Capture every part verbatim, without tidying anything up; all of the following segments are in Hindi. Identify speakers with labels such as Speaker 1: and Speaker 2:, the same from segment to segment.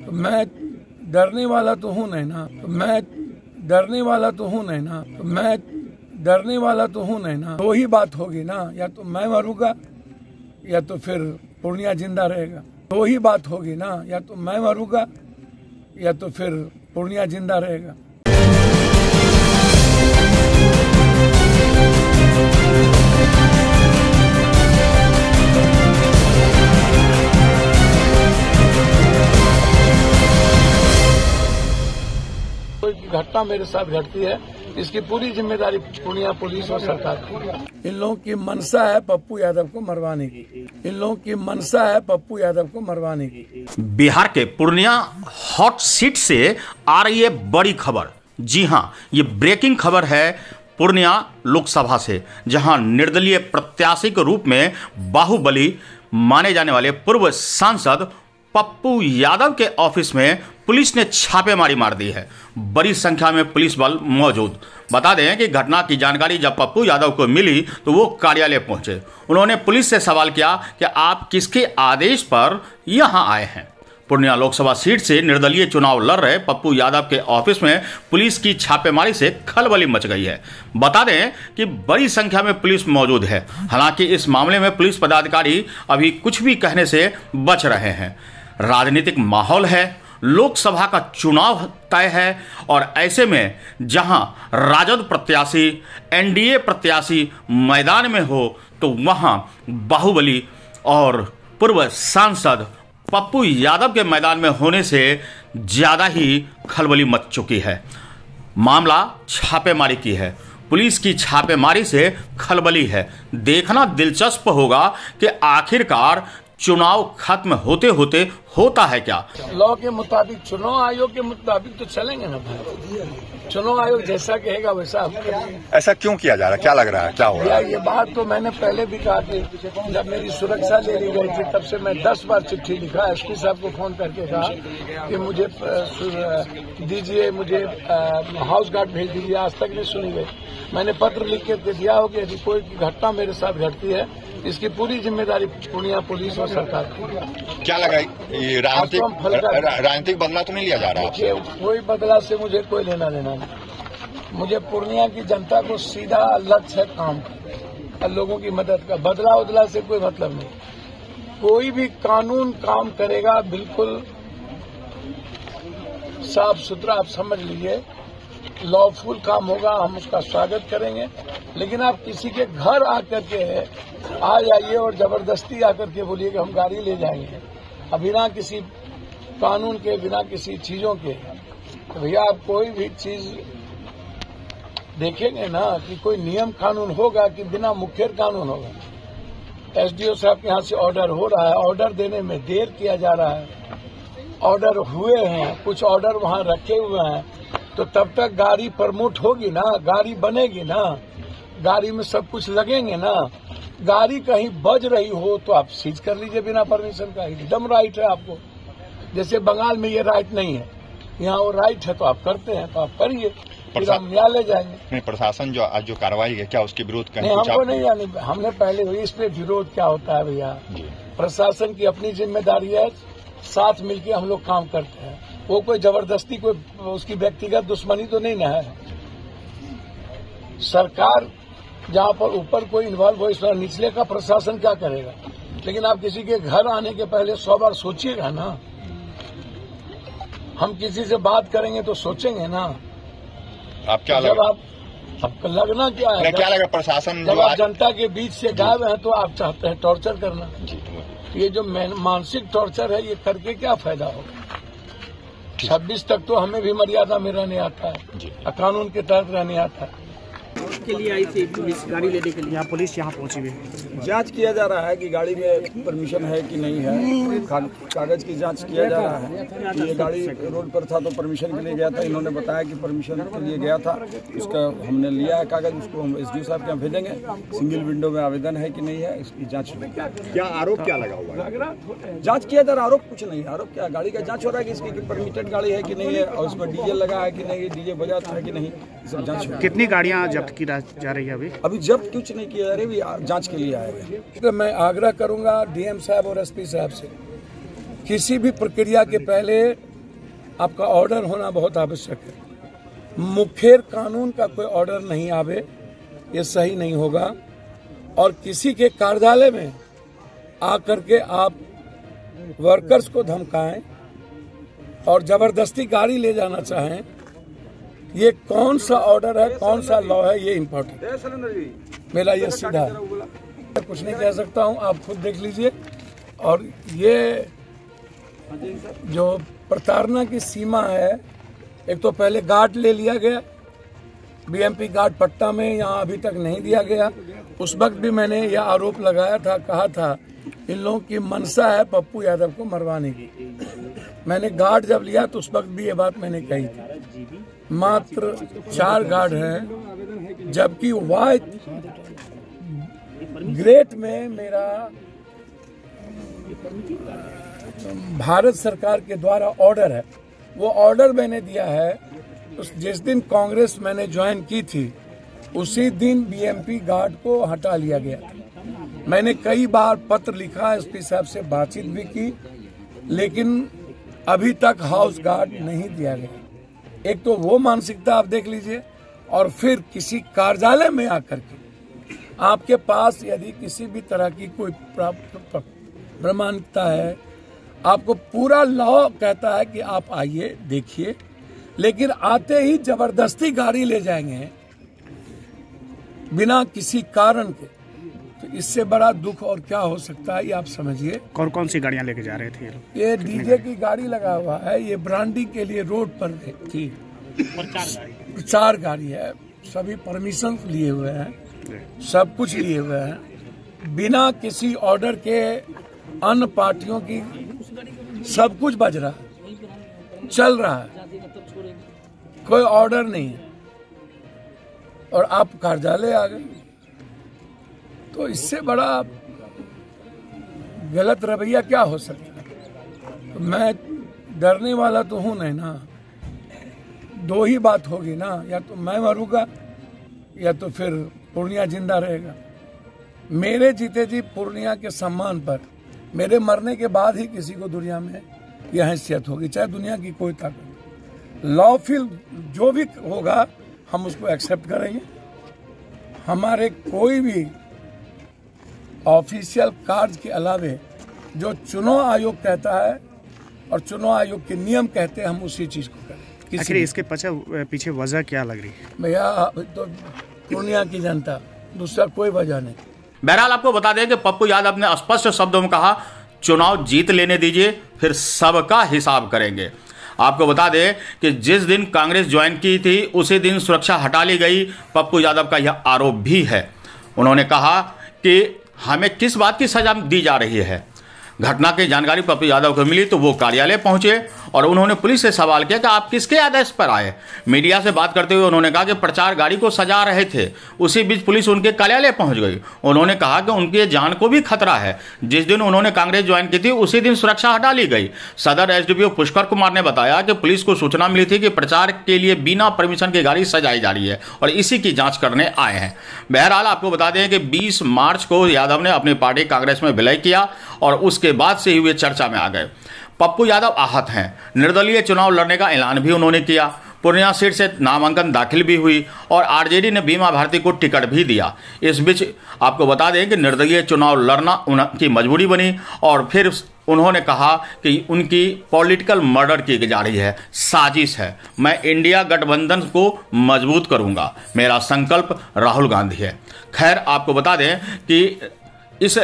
Speaker 1: तो मैं डरने वाला तो हूँ नहीं ना, तो मैं डरने वाला तो हूँ नहीं ना, तो मैं डरने वाला तो हूँ नहीं ना। तो वही बात होगी ना, या तो मैं मरूंगा या तो फिर पूर्णिया जिंदा रहेगा। तो वही बात होगी ना, या तो मैं मरूंगा या तो फिर पूर्णिया जिंदा रहेगा। कोई घटना मेरे साथ घटती है, इसकी पूरी जिम्मेदारी पूर्णिया पुलिस और सरकार की। इन लोगों की मंशा है पप्पू यादव को मरवाने की। इन लोगों की मंशा है पप्पू यादव को मरवाने की।
Speaker 2: बिहार के पूर्णिया हॉट सीट से आ रही है बड़ी खबर। जी हां, ये ब्रेकिंग खबर है पूर्णिया लोकसभा से, जहां निर्दलीय प्रत्याशी के रूप में बाहुबली माने जाने वाले पूर्व सांसद पप्पू यादव के ऑफिस में पुलिस ने छापेमारी मार दी है। बड़ी संख्या में पुलिस बल मौजूद। बता दें कि घटना की जानकारी जब पप्पू यादव को मिली तो वो कार्यालय पहुंचे। उन्होंने पुलिस से सवाल किया कि आप किसके आदेश पर यहां आए हैं। पूर्णिया लोकसभा सीट से निर्दलीय चुनाव लड़ रहे पप्पू यादव के ऑफिस में पुलिस की छापेमारी से खलबली मच गई है। बता दें कि बड़ी संख्या में पुलिस मौजूद है। हालांकि इस मामले में पुलिस पदाधिकारी अभी कुछ भी कहने से बच रहे हैं। राजनीतिक माहौल है, लोकसभा का चुनाव तय है, और ऐसे में जहां राजद प्रत्याशी एनडीए प्रत्याशी मैदान में हो तो वहां बाहुबली और पूर्व सांसद पप्पू यादव के मैदान में होने से ज्यादा ही खलबली मच चुकी है। मामला छापेमारी की है। पुलिस की छापेमारी से खलबली है। देखना दिलचस्प होगा कि आखिरकार चुनाव खत्म होते होते होता है क्या।
Speaker 1: लॉ के मुताबिक, चुनाव आयोग के मुताबिक तो चलेंगे ना भाई। चुनाव आयोग जैसा कहेगा वैसा हम करेंगे।
Speaker 3: ऐसा क्यों किया जा रहा है, क्या लग रहा है, क्या हो रहा है?
Speaker 1: ये बात तो मैंने पहले भी कहा थी, जब मेरी सुरक्षा ले ली गई थी तब से मैं दस बार चिट्ठी लिखा, एसपी साहब को फोन करके कहा कि मुझे दीजिए, मुझे हाउस गार्ड भेज दीजिए, आज तक नहीं सुनी गई। मैंने पत्र लिख के दिया हो कि यदि कोई घटना मेरे साथ घटती है, इसकी पूरी जिम्मेदारी पूर्णिया पुलिस और सरकार की।
Speaker 3: क्या लगा, ये राजनीतिक राजनीतिक बदला तो नहीं लिया जा रहा?
Speaker 1: कोई बदला से मुझे कोई लेना देना नहीं। मुझे पूर्णिया की जनता को सीधा लक्ष्य है काम का, लोगों की मदद का। बदला उदला से कोई मतलब नहीं। कोई भी कानून काम करेगा बिल्कुल साफ सुथरा, आप समझ लीजिए, लॉफुल काम होगा, हम उसका स्वागत करेंगे। लेकिन आप किसी के घर आकर के आ जाइए और जबरदस्ती आकर के बोलिए कि हम गाड़ी ले जाएंगे, अब बिना किसी कानून के, बिना किसी चीजों के, तो भैया आप कोई भी चीज देखेंगे ना कि कोई नियम कानून होगा कि बिना मुखर कानून होगा। एसडीओ साहब के यहाँ से ऑर्डर हो रहा है, ऑर्डर देने में देर किया जा रहा है। ऑर्डर हुए हैं, कुछ ऑर्डर वहाँ रखे हुए हैं, तो तब तक गाड़ी प्रमोट होगी ना, गाड़ी बनेगी ना, गाड़ी में सब कुछ लगेंगे ना। गाड़ी कहीं बज रही हो तो आप सीज कर लीजिए बिना परमिशन का, एकदम राइट है आपको। जैसे बंगाल में ये राइट नहीं है, यहाँ वो राइट है तो आप करते हैं, तो आप करिए, फिर हम न्यायालय जाएंगे।
Speaker 3: नहीं, प्रशासन जो आज जो कार्रवाई है, क्या उसके विरोध करें?
Speaker 1: नहीं, हमको नहीं जानी, हमने पहले हुई, इस पे विरोध क्या होता है भैया। प्रशासन की अपनी जिम्मेदारी है, साथ मिलकर हम लोग काम करते हैं। वो कोई जबरदस्ती, कोई उसकी व्यक्तिगत दुश्मनी तो नहीं ना है। सरकार जहाँ पर ऊपर कोई इन्वॉल्व हो, इस पर निचले का प्रशासन क्या करेगा। लेकिन आप किसी के घर आने के पहले सौ बार सोचिएगा ना। हम किसी से बात करेंगे तो सोचेंगे ना।
Speaker 3: आप क्या
Speaker 1: जब आप, आपका लगना क्या है,
Speaker 3: क्या लगा प्रशासन
Speaker 1: जब आप जनता के बीच से गायब हैं तो आप चाहते हैं टॉर्चर करना। ये जो मानसिक टॉर्चर है, ये करके क्या फायदा होगा। छब्बीस तक तो हमें भी मर्यादा में रहने आता है, कानून के तहत रहने आता है।
Speaker 4: के लिए आई थी पुलिस गाड़ी लेने के लिए, यहाँ पुलिस यहाँ पहुंची हुई है।
Speaker 5: जांच किया जा रहा है कि गाड़ी में परमिशन है कि नहीं है, कागज की जांच किया जा रहा है। ये गाड़ी रोड पर था तो परमिशन के लिए गया था, इन्होंने बताया कि परमिशन के लिए गया था, उसका हमने लिया है कागज, उसको हम एसडीओ साहब के यहाँ भेजेंगे। सिंगल विंडो में आवेदन है कि नहीं है, इसकी जाँच होगी।
Speaker 3: क्या आरोप क्या लगा हुआ है?
Speaker 5: जाँच किया जा रहा है। आरोप कुछ नहीं है। आरोप क्या, गाड़ी का जाँच हो रहा है कि इसकी परमिटेड गाड़ी है कि नहीं है, और उसमें डीजल लगा है कि नहीं, डीजे बजा है कि नहीं, सब जाँच।
Speaker 4: कितनी गाड़ियाँ जब्त की जा रही है अभी?
Speaker 5: अभी जब्त कुछ नहीं किया जा रही, अभी जांच के लिए आएगा।
Speaker 1: तो मैं आग्रह करूंगा डीएम साहब और एसपी साहब से, किसी भी प्रक्रिया के पहले आपका ऑर्डर होना बहुत आवश्यक है। मुखेर कानून का कोई ऑर्डर नहीं आवे, ये सही नहीं होगा। और किसी के कार्यालय में आकर के आप वर्कर्स को धमकाएं और जबरदस्ती गाड़ी ले जाना चाहें, ये कौन सा ऑर्डर है, कौन सा लॉ है, ये इम्पोर्टेंट है। मेरा ये सीधा है, कुछ नहीं कह सकता हूँ, आप खुद देख लीजिए। और ये जो प्रताड़ना की सीमा है, एक तो पहले गार्ड ले लिया गया, बीएमपी गार्ड पट्टा में यहाँ अभी तक नहीं दिया गया। उस वक्त भी मैंने यह आरोप लगाया था, कहा था इन लोगों की मनसा है पप्पू यादव को मरवाने की। मैंने गार्ड जब लिया तो उस वक्त भी ये बात मैंने कही थी। मात्र चार गार्ड हैं, जबकि वाइट ग्रेट में मेरा भारत सरकार के द्वारा ऑर्डर है। वो ऑर्डर मैंने दिया है, उस जिस दिन कांग्रेस मैंने ज्वाइन की थी उसी दिन बीएमपी गार्ड को हटा लिया गया था। मैंने कई बार पत्र लिखा, एसपी साहब से बातचीत भी की, लेकिन अभी तक हाउस गार्ड नहीं दिया गया। एक तो वो मानसिकता आप देख लीजिए, और फिर किसी कार्यालय में आकर के आपके पास यदि किसी भी तरह की कोई प्रमाणिकता है, आपको पूरा लॉ कहता है कि आप आइए देखिए, लेकिन आते ही जबरदस्ती गाड़ी ले जाएंगे बिना किसी कारण के, तो इससे बड़ा दुख और क्या हो सकता है, ये आप समझिए।
Speaker 4: कौन कौन सी गाड़ियां लेके जा रहे थे?
Speaker 1: ये डीजे की गाड़ी लगा हुआ है, ये ब्रांडिंग के लिए रोड पर थी, चार गाड़ी है, सभी परमिशन लिए हुए हैं, सब कुछ लिए हुए हैं, बिना किसी ऑर्डर के अन्य पार्टियों की सब कुछ बज रहा है, चल रहा है, कोई ऑर्डर नहीं है, और आप कार्यालय आ गए। तो इससे बड़ा गलत रवैया क्या हो सकता है? तो मैं डरने वाला तो हूं नहीं ना, दो ही बात होगी ना, या तो मैं मरूंगा या तो फिर पूर्णिया जिंदा रहेगा। मेरे जीते जी पूर्णिया के सम्मान पर मेरे मरने के बाद ही किसी को दुनिया में यह हैसियत होगी, चाहे दुनिया की कोई ताकत। लॉफुल जो भी होगा हम उसको एक्सेप्ट करेंगे। हमारे कोई भी ऑफिशियल कार्य के अलावे जो चुनाव आयोग कहता है और चुनाव आयोग के नियम कहते हैं, हम उसी चीज को करें।
Speaker 4: आखिर इसके पीछे पीछे वजह क्या लग रही है?
Speaker 1: भैया तो पूर्णिया की जनता, दूसरा कोई वजह नहीं।
Speaker 2: बहरहाल आपको बता दें कि पप्पू यादव ने स्पष्ट शब्दों में कहा, चुनाव जीत लेने दीजिए, फिर सबका हिसाब करेंगे। आपको बता दें कि जिस दिन कांग्रेस ज्वाइन की थी उसी दिन सुरक्षा हटा ली गई। पप्पू यादव का यह आरोप भी है। उन्होंने कहा कि हमें किस बात की सजा दी जा रही है। घटना की जानकारी पप्पू यादव को मिली तो वो कार्यालय पहुंचे और उन्होंने पुलिस से सवाल किया कि आप किसके आदेश पर आए। मीडिया से बात करते हुए उन्होंने कहा कि प्रचार गाड़ी को सजा रहे थे, उसी बीच पुलिस उनके कार्यालय पहुंच गई। उन्होंने कहा कि उनकी जान को भी खतरा है। जिस दिन उन्होंने कांग्रेस ज्वाइन की थी उसी दिन सुरक्षा हटा ली गई। सदर एसडीपीओ पुष्कर कुमार ने बताया कि पुलिस को सूचना मिली थी कि प्रचार के लिए बिना परमिशन की गाड़ी सजाई जा रही है और इसी की जांच करने आए हैं। बहरहाल आपको बता दें कि बीस मार्च को यादव ने अपनी पार्टी कांग्रेस में विलय किया और उसके बाद से ही वे चर्चा में आ गए। पप्पू यादव आहत हैं। निर्दलीय चुनाव लड़ने का ऐलान भी उन्होंने किया। पूर्णिया सीट से नामांकन दाखिल भी हुई और आरजेडी ने बीमा भारती को टिकट भी दिया। इस बीच आपको बता दें कि निर्दलीय चुनाव लड़ना उनकी मजबूरी बनी और फिर उन्होंने कहा कि उनकी पॉलिटिकल मर्डर की जा रही है, साजिश है। मैं इंडिया गठबंधन को मजबूत करूंगा, मेरा संकल्प राहुल गांधी है। खैर आपको बता दें कि इस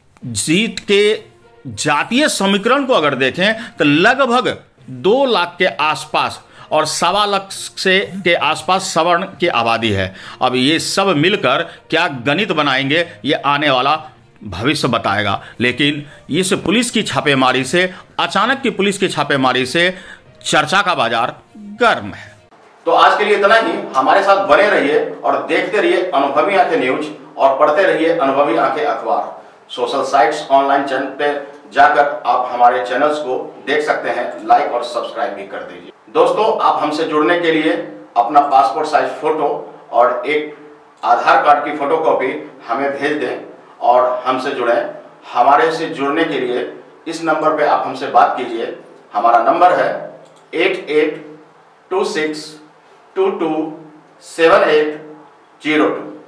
Speaker 2: जीत के जातीय समीकरण को अगर देखें तो लगभग दो लाख के आसपास और सवा लाख से के आसपास सवर्ण की आबादी है। अब ये सब मिलकर क्या गणित बनाएंगे ये आने वाला भविष्य बताएगा। लेकिन इस पुलिस की छापेमारी से, अचानक की पुलिस की छापेमारी से चर्चा का बाजार गर्म है। तो आज के लिए इतना ही। हमारे साथ बने रहिए और देखते रहिए अनुभवी आंखें न्यूज और पढ़ते रहिए अनुभवी आंखें अखबार। सोशल साइट्स, ऑनलाइन चैनल पे जाकर आप हमारे चैनल्स को देख सकते हैं, लाइक और सब्सक्राइब भी कर दीजिए। दोस्तों, आप हमसे जुड़ने के लिए अपना पासपोर्ट साइज फोटो और एक आधार कार्ड की फोटोकॉपी हमें भेज दें और हमसे जुड़ें। हमारे से जुड़ने के लिए इस नंबर पे आप हमसे बात कीजिए। हमारा नंबर है eight eight two six two two seven eight zero to.